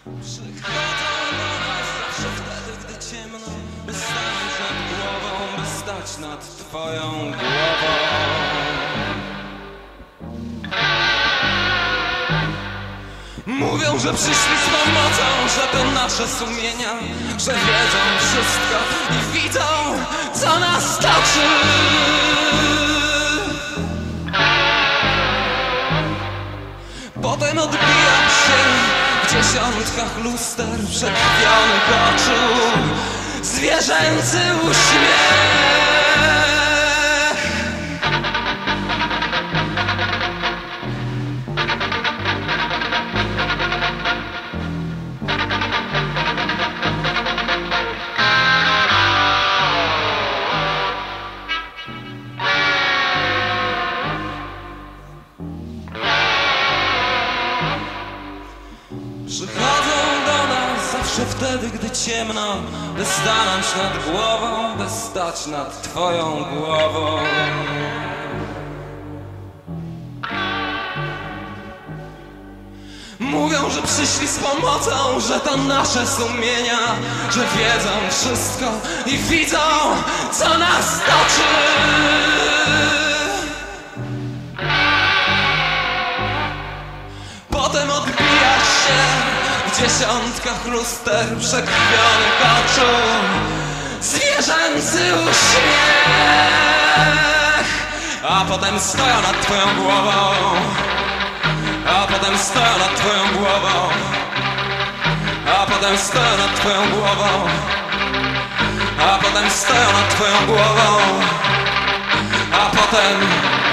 Przychodzą do nas zawsze wtedy, gdy ciemno, by stanąć nad głową, by stać nad twoją głową. Mówią, że przyszli z pomocą, że to nasze sumienia, że wiedzą wszystko i widzą, co nas toczy. Potem odbijam się w dziesiątkach luster przekrwionych oczu, zwierzęcy uśmiech. Przychodzą do nas zawsze wtedy, gdy ciemno, by stanąć nad głową, by stać nad twoją głową. Mówią, że przyszli z pomocą, że to nasze sumienia, że wiedzą wszystko i widzą, co nas toczy. Potem odbijasz się w dziesiątkach luster przekrwionych oczu, zwierzęcy uśmiech. A potem stoją nad twoją głową, a potem stoją nad twoją głową, a potem stoją nad twoją głową, a potem stoją nad twoją głową, a potem